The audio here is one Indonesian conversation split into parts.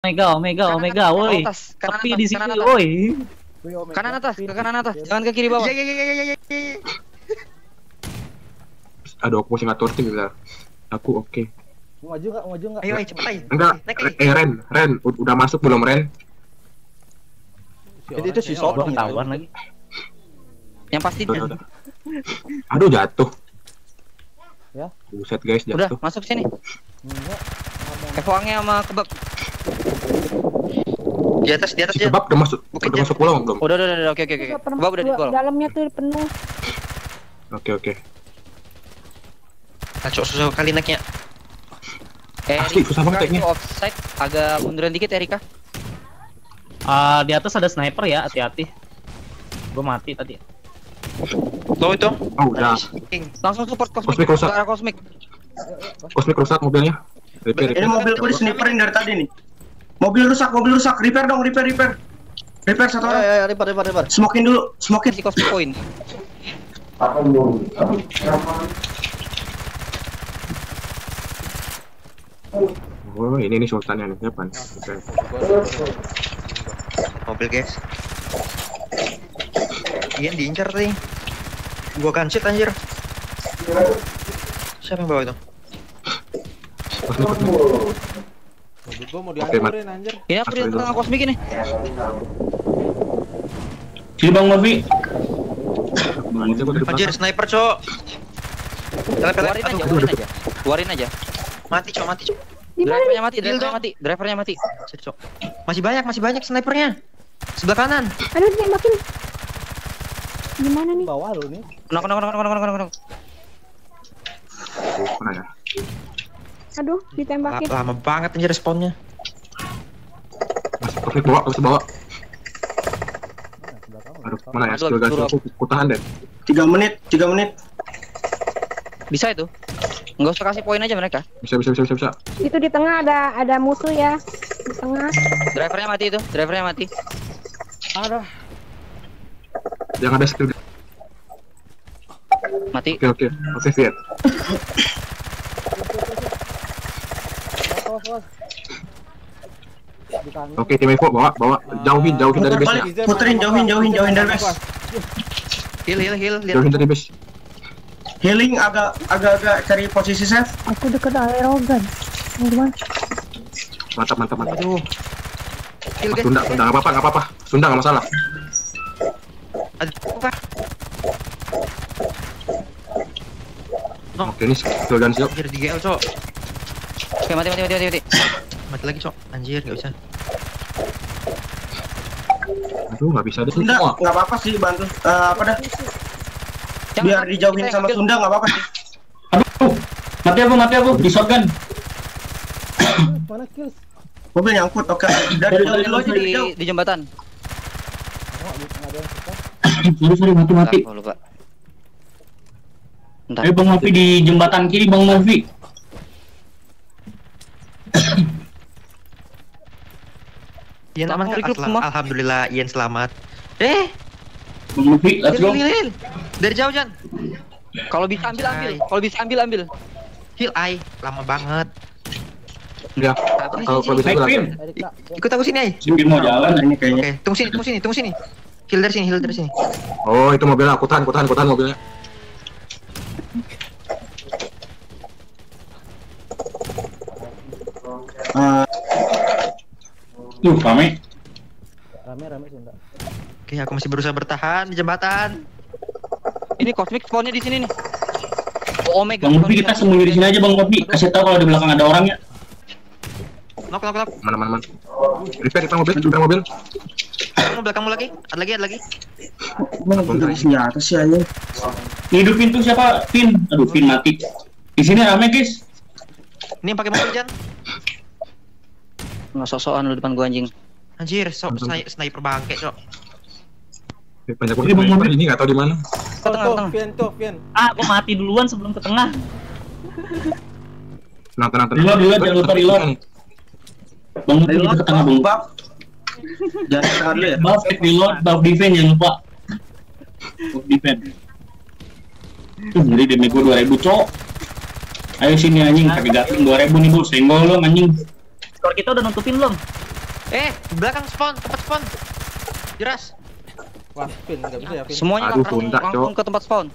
Omega, woi. Tapi di sini, woi. Kanan atas, ke kanan atas, jangan ke kiri bawah. Aduh, aku masih ngatur tim gitu. Aku oke. Maju enggak? Ayo, cepet aja. Enggak, Ren, udah masuk belum Ren? Itu si Sob Belum ketahuan lagi. Yang pasti Udah. Aduh, jatuh. Ya. Buset guys, udah jatuh. masuk sini. Enggak. Evoangnya sama kebab. Di atas Si ya. kebab udah masuk pulau belum? Udah, oke. Kebab udah di pulau. Dalamnya tuh penuh. Oke. Kacau susah kali naiknya. Asli, susah banget naiknya. Offside, agak munduran dikit Erika. Di atas ada sniper ya, hati-hati. Gue mati tadi. Tuh itu. Oh, udah. Langsung support Cosmic Cosmic. rusak. Ke arah Cosmic. Kosmik rusak mobilnya. Repair. Ini mobilku di sniperin dari tadi nih. Mobil rusak. Repair dong, repair. Repair satu orang. Ya, repair. Smokin dulu, smokin. Si Cosmic point. Oh, ini sultannya nih, siapa nih? Oke. Mobil guys. Ian diincar tadi. Gua kansit anjir. Siapa yang bawa itu? Kosmik. Mobil gua mau dihancurin anjir. Ini aku di tengah Cosmic ini. Sini Bang Novi. Anjir sniper, Cok. Keluarin aja. Mati, Cok. Drivernya mati. Cok. Masih banyak snipernya. Sebelah kanan. Aduh, tembakin. Gimana nih? Bawah lu nih. Knock. Mana ya? Aduh, ditembakin. Lama banget anjir responnya. Kosmik bawa. Aduh, mana ya? Skill gas aku tahan deh. 3 menit. Bisa itu. Enggak usah kasih poin aja mereka. Bisa. Itu di tengah ada musuh ya. Di tengah. Drivernya mati. Aduh. Yang ada skill. Mati. Oke, Fiat. Awas. Di kanan. Oke, tim Evo bawa. Jauhin dari base. Balik, puterin jauhin dari base. Heal. Jauhin dari base. Healing agak cari posisi safe. Aku deket aerogan. Gimana? Mantap. Aduh. Heal guys. Sunda enggak apa-apa. Sunda enggak masalah. Aduh, apa? Oke, ini skill dan siap. Anjir di GL, Cok. Oke, mati. Mati lagi, Cok. Anjir, enggak bisa. Aduh, enggak bisa deh Sunda semua. nggak apa-apa sih bantu. Apa dah? Biar dijauhin sama Sunda nggak apa-apa sih. Aduh, mati aku di shotgun. Mana kills? Mobil nyangkut. Oke. Dari Lu aja jauh. di jembatan. Sorry, mati. Oh, lupa. Entar. Ayo Bang Novi di jembatan kiri, Bang Novi. Ian aman kan? Alhamdulillah Ian selamat. Bang Novi, let's go. Heal. Dari jauh, Jan. Kalau bisa ambil. Heal I, lama banget. Ya. Kalau bisa Pin. Ikut aku sini, Ai. Simpin mau jalan ini kayaknya. Oke, tunggu sini. Heal dari sini. Oh, itu mobilnya. Aku tahan mobilnya. Rame Sunda. Oke, aku masih berusaha bertahan di jembatan. Ini Cosmic spawnnya di sini nih. Oh, Omega. Bang Novi, kita sembunyi di sini aja Bang Novi. Kasih tahu kalau di belakang ada orangnya. Knock. Mana. Repair mobil. Belakangmu lagi. Ada lagi. Mana dari senjata sih aja. Hidupin tuh siapa? Pin. Aduh, Pin mati. Di sini rame, guys. Ini yang pakai mobil, Jan. Nggak sok-sokan lu depan gua anjing. Anjir, sniper bangke, Cok. Banyak banget ini enggak tahu di mana. Tengah. Pian. Gua mati duluan sebelum ke tengah. Tenang. Reload, jangan lupa reload. Bang Novi kita ke tengah, Bang. Jangan tengah dulu ya. Buff reload, buff defense jangan lupa. Buff defense. Jadi damage gua 2000, Cok. Ayo sini anjing, pakai gatling 2000 nih, Bos. Senggol lo anjing. Skor kita udah nutupin belum? Belakang spawn, tempat spawn. Jelas. Wah, Vin, nggak bisa ya, Vin. Semuanya Aduh, langsung, pundak, langsung Cok. ke tempat spawn.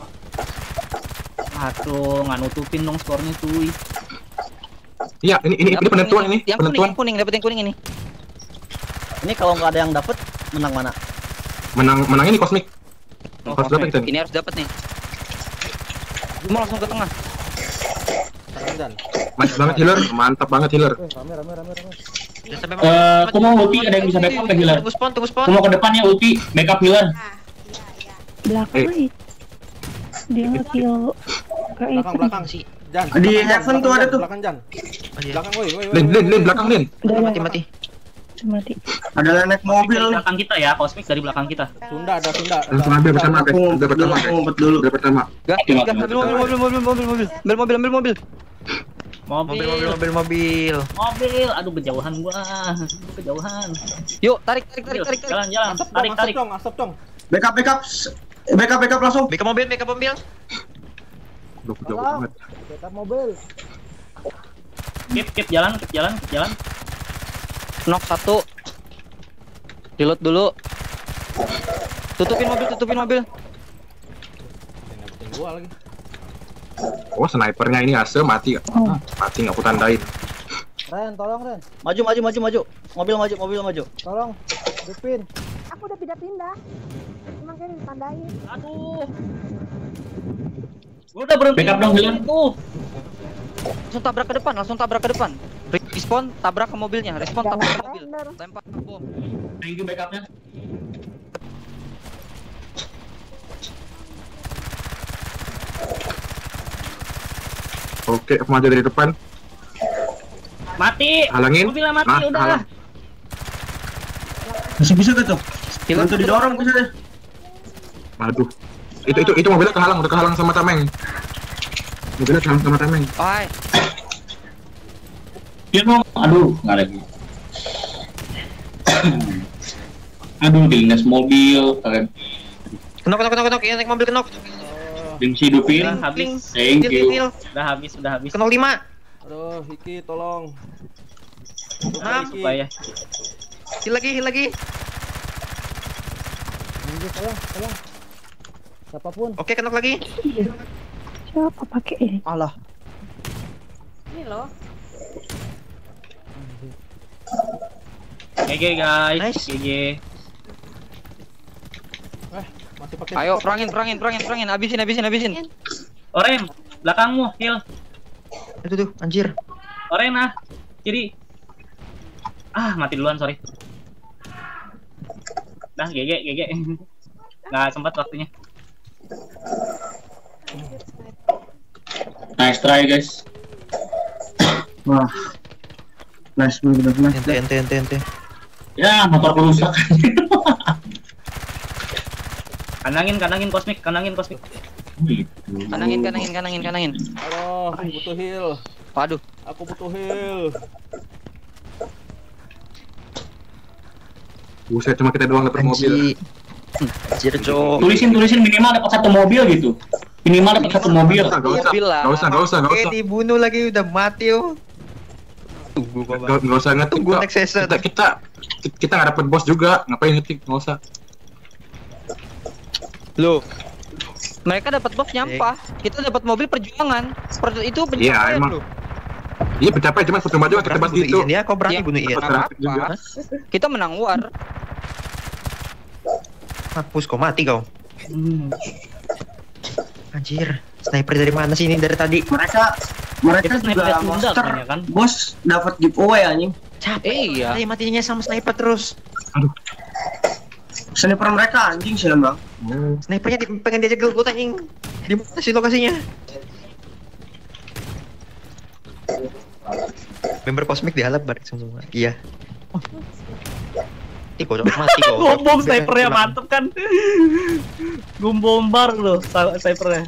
Aduh, nggak nutupin dong skornya cuy. Iya, ini Dapet penentuan ini. Yang Penentuan. kuning, dapet yang kuning ini. Ini kalau nggak ada yang dapet, menang mana? Menang ini Cosmic. Harus dapat kita nih. Ini harus dapat nih. Gue mau langsung ke tengah. Tangan Jan. Mantap banget healer, mantap banget healer. Rame. Ya, sampai Aku mau ulti, ada yang bisa backup ke healer. Tunggu spawn, tunggu spawn. Aku mau ke depan ya ulti, backup healer. Belakang Eh. dia kill ke itu. Belakang. sih. Jan. Di belakang, heaven Jan, tuh ada tuh. Belakang Jan. Iya. Belakang, woi. Lin, belakang Lin. Udah Mati. mati. Ada naik mobil. Dari belakang kita ya, Cosmic dari belakang kita. Sunda. Langsung ambil pertama guys. Ambil pertama guys. Ngumpet dulu. Ambil pertama. Gas, ambil mobil. Mobil. Aduh kejauhan gua. Kejauhan. Yuk, tarik. Jalan. Tarik. Asap dong. Backup langsung. Backup mobil. Duh, jauh banget. Backup mobil. Keep jalan. Knock 1. Reload dulu. Tutupin mobil. Dapetin gua lagi. Oh, snipernya ini Ase mati. Mati nggak aku tandain. Ren, tolong Ren. Maju. Mobil maju. Tolong. Depin. Aku udah pindah. Emang kayak ditandain. Aduh. Gua udah berhenti. Backup dong, Hilan. Tuh. Langsung tabrak ke depan. Respawn, tabrak ke mobilnya. Tabrak ke mobil. Lempar bom. Thank you backupnya. Oke, aku maju dari depan. Mati. Halangin. Mobilnya mati Nah, udah. halang. Masih bisa tuh. Bantu didorong bisa deh. Aduh. Itu mobilnya udah kehalang sama tameng. Hai. Iya dong. Aduh, nggak lagi. Aduh, dilindas mobil. Kalian Kenok. Yang naik mobil kenok. Dingsi hidupin. Udah habis. Thank you. Udah habis. Kenok 5. Aduh, Hiki tolong. 6. Supaya Heal lagi. Minggir, tolong. Siapapun. Oke, kenok lagi. Siapa pakai ini? Alah. Ini loh. GG guys. Nice. GG. Masih pakai. Ayo, perangin. Habisin. Oren, belakangmu, heal. Itu tuh, anjir. Oren kiri. Mati duluan, sorry. Dah, GG. Nggak sempat waktunya. Nice try guys. Wah. Nice. Ente. Ya, motor rusak. Kanangin Cosmic. Kanangin. Aduh, butuh heal. Waduh. Aku butuh heal. Buset, cuma kita doang dapat mobil. Anjir, Cok. Tulisin minimal dapat 1 mobil gitu. Minimal dapat 1 mobil. Gak usah. Oke, dibunuh lagi udah mati yo. Tunggu Gak usah ngetik. Tunggu next season. Kita nggak dapet bos juga. Ngapain ngetik? Gak usah. Loh. Mereka dapat box nyampah. Kita dapat mobil perjuangan. Itu Iya, pencapaian emang. loh. Iya, pencapaian cuma foto maju kita bahas gitu. Ya, kau berani bunuh Ian. Dapat grafik juga. Kita menang war. Hapus kau mati kau. Anjir, sniper dari mana sih ini dari tadi? Mereka Itu sniper juga Sunda monster. namanya kan? Bos dapat giveaway anjing. Capek. Iya. Matinya sama sniper terus. Sniper mereka anjing sih bang. Snipernya pengen diajak gue anjing. Di mana sih lokasinya? Member Cosmic dihalap balik semua. Iya. Kocok mati kok. Bom snipernya mantep kan. Bombar loh snipernya.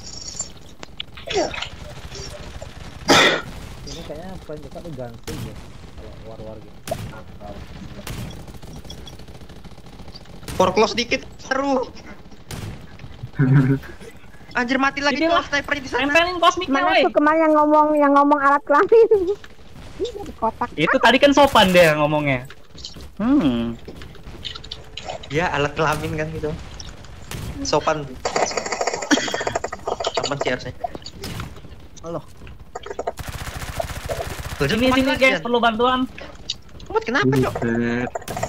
Ini kayaknya plan kita tuh gantung ya. Kalau war gitu. For close dikit seru. Anjir mati lagi Inilah, kok snipernya di sana. Tempelin Cosmicnya Mana woi. tuh kemarin yang ngomong alat kelamin? Ini di kotak. Itu tadi kan sopan dia ngomongnya. Ya alat kelamin kan gitu. Sopan. Sopan sih harusnya. Halo. Tuh, Sini Jan, sini lagi, guys, Jan. perlu bantuan. Kumat kenapa, Cok? Buset.